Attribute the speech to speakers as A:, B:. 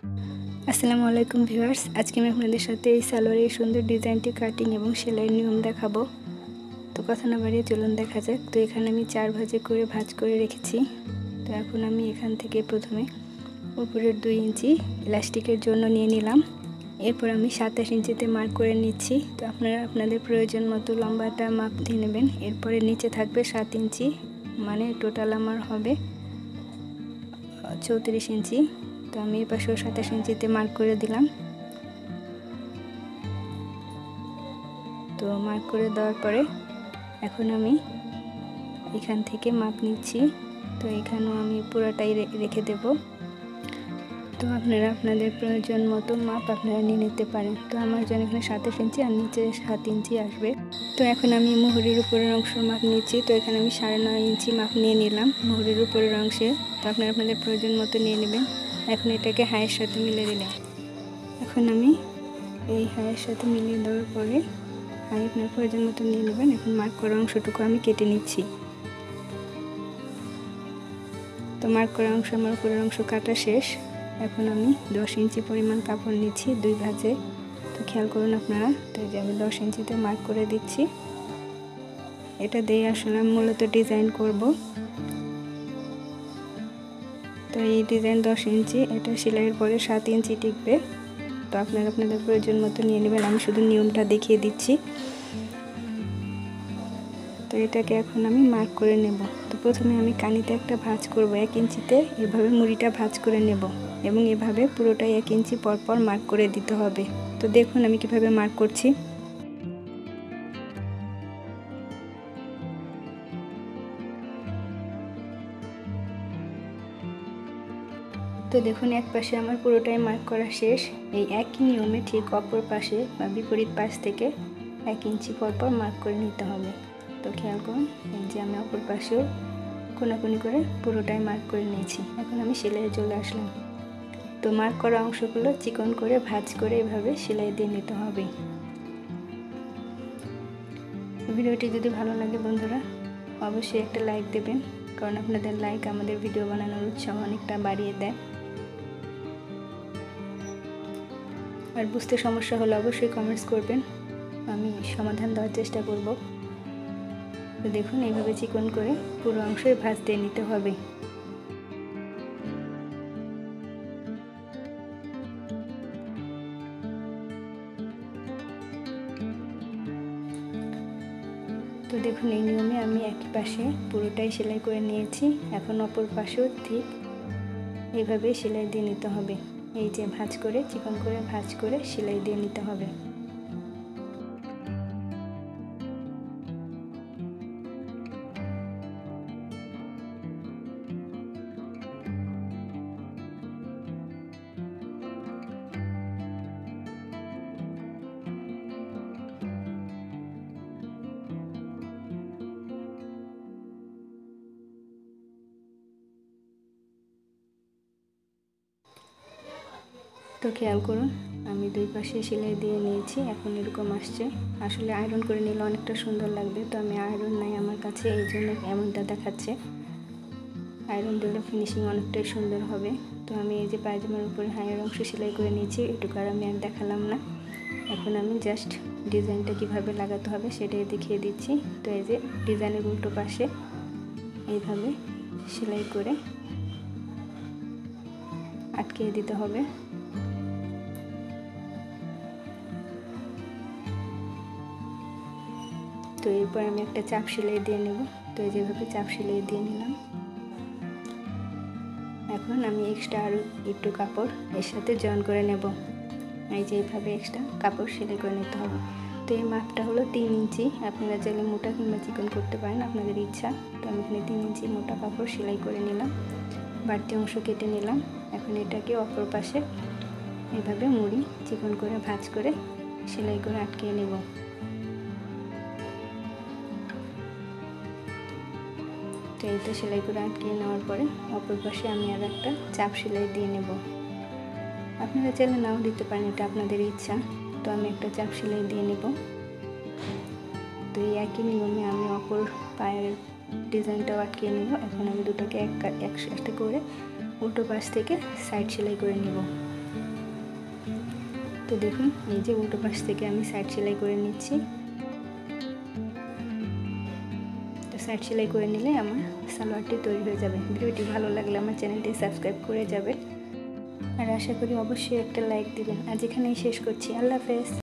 A: আসসালামু আলাইকুম ভিউয়ার্স, আজকে আমি আপনাদের সাথে এই সালোয়ারের সুন্দর ডিজাইনটি কাটিং এবং সেলাইয়ের নিয়ম দেখাবো। তো কথা না বাড়িয়ে চলুন দেখা যাক। তো এখানে আমি 4 ভাঁজে করে ভাঁজ করে রেখেছি। তো এখন আমি এখান থেকে প্রথমে উপরের 2 ইঞ্চি ইলাস্টিকের জন্য নিয়ে নিলাম। এরপর আমি 27 ইঞ্চিতে মার্ক করে নিচ্ছি। তো আপনারা আপনাদের প্রয়োজন মতো লম্বাটা মাপ দিয়ে নেবেন। এরপরে নিচে থাকবে 7 ইঞ্চি, মানে টোটাল আমার হবে 34 ইঞ্চি। তো আমি এই পাশেও 27 ইঞ্চিতে মার্ক করে দিলাম। তো মার্ক করে দেওয়ার পরে এখন আমি এখান থেকে মাপ নিচ্ছি। তো এখানেও আমি পুরোটাই রেখে দেব। তো আপনারা আপনাদের প্রয়োজন মতো মাপ আপনারা নিয়ে নিতে পারেন। তো আমার জন্য এখানে 27 ইঞ্চি আর নিচে 7 ইঞ্চি আসবে। তো এখন আমি মুহুরির উপরের অংশ মাপ নিচ্ছি। তো এখানে আমি 9.5 ইঞ্চি মাপ নিয়ে নিলাম মুহুরির উপরের অংশে। তো আপনারা আপনাদের প্রয়োজন মতো নিয়ে নেবেন। এখন এটাকে হাইয়ের সাথে মিলিয়ে দিলাম। এখন আমি এই হাইয়ের সাথে মিলিয়ে দেওয়ার পরে হাই আপনার প্রয়োজন মতো নিয়ে নেবেন। এখন মার্ক করা অংশটুকু আমি কেটে নিচ্ছি। তো মার্ক করা অংশ আমার উপরের অংশ কাটা শেষ। এখন আমি 10 ইঞ্চি পরিমাণ কাপড় নিচ্ছি 2 ভাঁজে। তো খেয়াল করুন আপনারা। তো এই যে আমি 10 ইঞ্চিতে মার্ক করে দিচ্ছি। এটা দিয়ে আসলে আমি মূলত ডিজাইন করব। তো এই ডিজাইন 10 ইঞ্চি, এটা সেলাইয়ের পরে 7 ইঞ্চি টিকবে। তো আপনারা আপনাদের প্রয়োজন মতো নিয়ে নেবেন। আমি শুধু নিয়মটা দেখিয়ে দিচ্ছি। তো এটাকে এখন আমি মার্ক করে নেব। তো প্রথমে আমি কানিতে একটা ভাঁজ করব 1 ইঞ্চিতে। এভাবে মুড়িটা ভাঁজ করে নেব এবং এভাবে পুরোটাই 1 ইঞ্চি পরপর মার্ক করে দিতে হবে। তো দেখুন আমি কিভাবে মার্ক করছি। তো দেখুন এক পাশে আমার পুরোটাই মার্ক করা শেষ। এই একই নিয়মে ঠিক অপর পাশে বা বিপরীত পাশ থেকে 1 ইঞ্চি পরপর মার্ক করে নিতে হবে। তো খেয়াল করুন এই যে আমি অপর পাশেও কোনাকুনি করে পুরোটাই মার্ক করে নিয়েছি। এখন আমি সেলাইয়ে চলে আসলাম। তো মার্ক করা অংশগুলো চিকন করে ভাঁজ করে এভাবে সেলাই দিয়ে নিতে হবে। ভিডিওটি যদি ভালো লাগে বন্ধুরা অবশ্যই একটা লাইক দেবেন, কারণ আপনাদের লাইক আমাদের ভিডিও বানানোর উৎসাহ অনেকটা বাড়িয়ে দেয়। আর বুঝতে সমস্যা হলে অবশ্যই কমেন্টস করবেন, আমি সমাধান দেওয়ার চেষ্টা করব। তো দেখুন এইভাবে চিকন করে পুরো অংশে ভাঁজ দিয়ে নিতে হবে। তো দেখুন এই নিয়মে আমি একই পাশে পুরোটাই সেলাই করে নিয়েছি। এখন অপর পাশেও ঠিক এইভাবে সেলাই দিয়ে নিতে হবে। এই যে ভাঁজ করে চিকন করে ভাঁজ করে সেলাই দিয়ে নিতে হবে। তো খেয়াল করুন আমি 2 পাশে সেলাই দিয়ে নিয়েছি। এখন এরকম আসছে। আসলে আয়রন করে নিলে অনেকটা সুন্দর লাগবে। তো আমি আয়রন নাই আমার কাছে, এই জন্য এমনটা দেখাচ্ছে। আয়রন দিলে ফিনিশিং অনেকটাই সুন্দর হবে। তো আমি এই যে পায়জামার উপরে হাইয়ের অংশ সেলাই করে নিয়েছি, এটুকু আর আমি আর দেখালাম না। এখন আমি জাস্ট ডিজাইনটা কিভাবে লাগাতে হবে সেটাই দেখিয়ে দিচ্ছি। তো এই যে ডিজাইনের উল্টো পাশে এইভাবে সেলাই করে আটকিয়ে দিতে হবে। তো এরপর আমি একটা চাপ সেলাই দিয়ে নেব। তো যেভাবে চাপ সেলাই দিয়ে নিলাম। এখন আমি এক্সট্রা আরও একটু কাপড় এর সাথে জয়েন করে নেব। এই যে এইভাবে এক্সট্রা কাপড় সেলাই করে নিতে হবে। তো এই মাপটা হলো 3 ইঞ্চি। আপনারা চাইলে মোটা কিংবা চিকন করতে পারেন, আপনাদের ইচ্ছা। তো আমি এখানে 3 ইঞ্চি মোটা কাপড় সেলাই করে নিলাম, বাড়তি অংশ কেটে নিলাম। এখন এটাকে অপর পাশে এইভাবে মুড়ি চিকন করে ভাঁজ করে সেলাই করে আটকিয়ে নেব। তো এই তো সেলাই করে আটকিয়ে নেওয়ার পরে অপর পাশে আমি আর একটা চাপ সেলাই দিয়ে নেব। আপনারা চাইলে নাও দিতে পারেন, এটা আপনাদের ইচ্ছা। তো আমি একটা চাপ সেলাই দিয়ে নেব। তো এই একই নিয়মে আমি অপর পায়ের ডিজাইনটাও আটকিয়ে নেব। এখন আমি দুটোকে একসাথে করে উল্টো পাশ থেকে সাইড সেলাই করে নেব। তো দেখুন এই যে উল্টো পাশ থেকে আমি সাইড সেলাই করে নিচ্ছি। তো সাইড সেলাই করে নিলে আমার সালোয়ারটি তৈরি হয়ে যাবে। ভিডিওটি ভালো লাগলে আমার চ্যানেলটি সাবস্ক্রাইব করে যাবেন, আর আশা করি অবশ্যই একটা লাইক দিবেন। আজ এখানেই শেষ করছি। আল্লাহ হাফেজ।